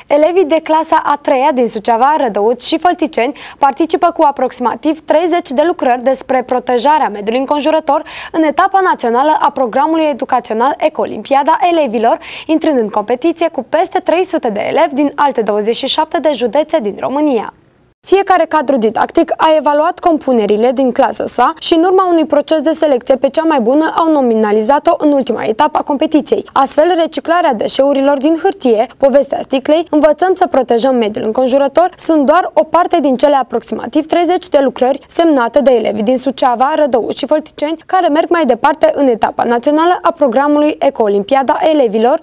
Elevii de clasa a 3-a din Suceava, Rădăuți și Fălticeni participă cu aproximativ 30 de lucrări despre protejarea mediului înconjurător în etapa națională a programului educațional Ecolimpiada Elevilor, intrând în competiție cu peste 300 de elevi din alte 27 de județe din România. Fiecare cadru didactic a evaluat compunerile din clasă sa și în urma unui proces de selecție pe cea mai bună au nominalizat-o în ultima etapă a competiției. Astfel, reciclarea deșeurilor din hârtie, povestea sticlei, învățăm să protejăm mediul înconjurător, sunt doar o parte din cele aproximativ 30 de lucrări semnate de elevi din Suceava, Rădăuți și Fălticeni, care merg mai departe în etapa națională a programului Ecolimpiada Elevilor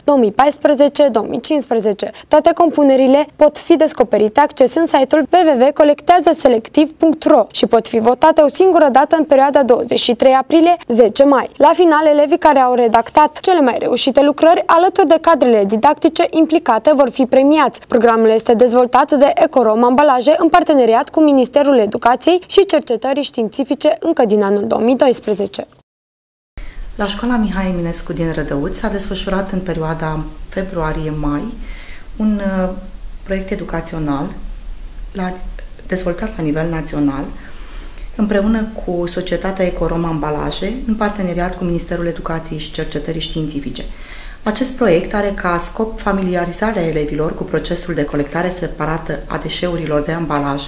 2014-2015. Toate compunerile pot fi descoperite accesând site-ul www.colecteazăselectiv.ro și pot fi votate o singură dată în perioada 23 aprilie-10 mai. La final, elevii care au redactat cele mai reușite lucrări, alături de cadrele didactice implicate, vor fi premiați. Programul este dezvoltat de Ecorom Ambalaje în parteneriat cu Ministerul Educației și Cercetării Științifice încă din anul 2012. La școala Mihai Eminescu din Rădăuți s-a desfășurat în perioada februarie-mai un proiect educațional dezvoltat la nivel național, împreună cu Societatea Ecorom Ambalaje, în parteneriat cu Ministerul Educației și Cercetării Științifice. Acest proiect are ca scop familiarizarea elevilor cu procesul de colectare separată a deșeurilor de ambalaje,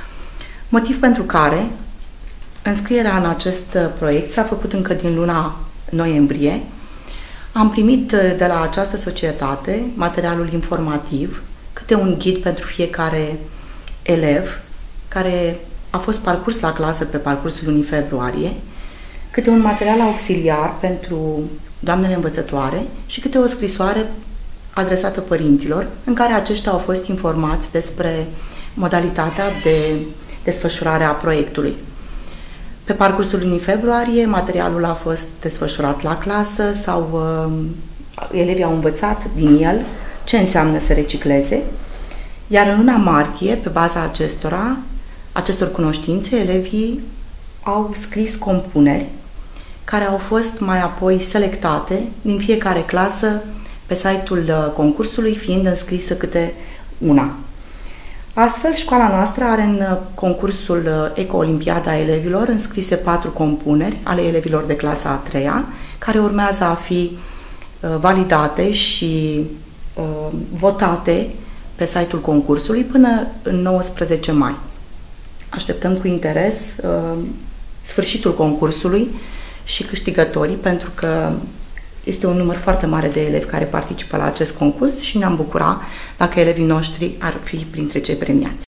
motiv pentru care înscrierea în acest proiect s-a făcut încă din luna noiembrie. Am primit de la această societate materialul informativ, câte un ghid pentru fiecare elev care a fost parcurs la clasă pe parcursul lunii februarie, câte un material auxiliar pentru doamnele învățătoare și câte o scrisoare adresată părinților, în care aceștia au fost informați despre modalitatea de desfășurare a proiectului. Pe parcursul lunii februarie, materialul a fost desfășurat la clasă sau elevii au învățat din el ce înseamnă să recicleze. Iar în luna martie, pe baza acestor cunoștințe, elevii au scris compuneri care au fost mai apoi selectate din fiecare clasă pe site-ul concursului, fiind înscrisă câte una. Astfel, școala noastră are în concursul Ecolimpiada Elevilor înscrise 4 compuneri ale elevilor de clasa a 3-a, care urmează a fi validate și votate pe site-ul concursului până în 19 mai. Așteptăm cu interes sfârșitul concursului și câștigătorii, pentru că este un număr foarte mare de elevi care participă la acest concurs și ne-am bucurat dacă elevii noștri ar fi printre cei premiați.